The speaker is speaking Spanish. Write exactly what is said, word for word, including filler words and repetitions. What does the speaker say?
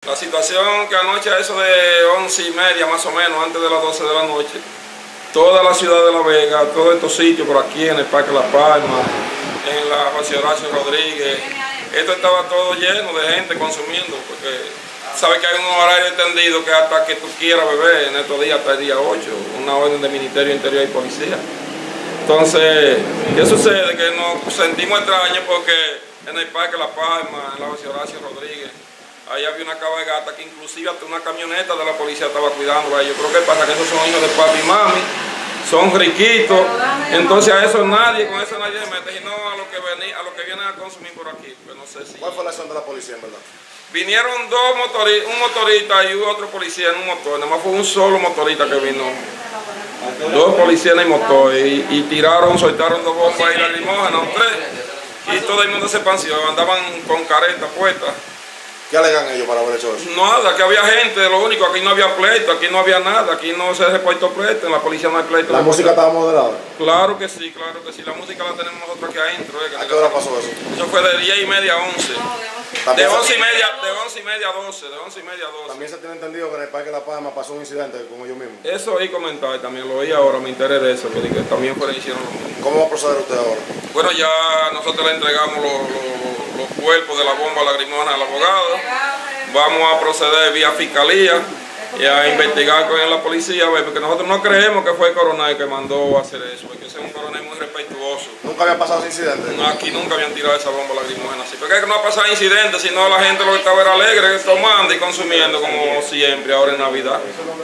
La situación que anoche a eso de once y media más o menos, antes de las doce de la noche, toda la ciudad de La Vega, todos estos sitios por aquí en el Parque La Palma, en la José Horacio Rodríguez, esto estaba todo lleno de gente consumiendo, porque sabe que hay un horario extendido que hasta que tú quieras beber en estos días, hasta el día ocho, una orden del Ministerio Interior y Policía. Entonces, ¿qué sucede? Que nos sentimos extraños porque en el Parque La Palma, en la José Horacio Rodríguez, ahí había una cabalgata que inclusive hasta una camioneta de la policía estaba cuidando. Yo creo que pasa que esos son hijos de papi y mami, son riquitos, entonces a eso nadie, con eso nadie se mete, sino a lo que venía, a lo que vienen a consumir por aquí. Pues no sé si... ¿Cuál fue la acción de la policía en verdad? Vinieron dos motoristas, un motorista y otro policía en un motor, nada más fue un solo motorista que vino. Dos policías en el motor y, y tiraron, soltaron dos bombas y lacrimógenas, tres, y todo el mundo se panció, andaban con careta puesta. ¿Qué alegan ellos para haber hecho eso? Nada, que había gente, lo único, aquí no había pleito, aquí no había nada, aquí no se reportó pleito, en la policía no hay pleito. ¿La música estaba moderada? Claro que sí, claro que sí, la música la tenemos nosotros aquí adentro. Eh, ¿A qué hora pasó eso? Eso fue de diez y media a once. De once y media, de once y media a doce, de once y media a doce. También se tiene entendido que en el Parque La Palma pasó un incidente con ellos mismos. Eso oí comentar, también lo oí ahora, me enteré de eso, que, que también fueron hicieron lo mismo. ¿Cómo va a proceder usted ahora? Bueno, ya nosotros le entregamos los, los, los cuerpos de la bomba lacrimógena al abogado. Vamos a proceder vía fiscalía y a investigar con la policía, porque nosotros no creemos que fue el coronel que mandó a hacer eso, porque ese es un coronel muy respetuoso. ¿Nunca había pasado ese incidente? No, aquí nunca habían tirado esa bomba lacrimógena así, porque no ha pasado incidentes, sino la gente lo que estaba era alegre, tomando y consumiendo como siempre ahora en Navidad.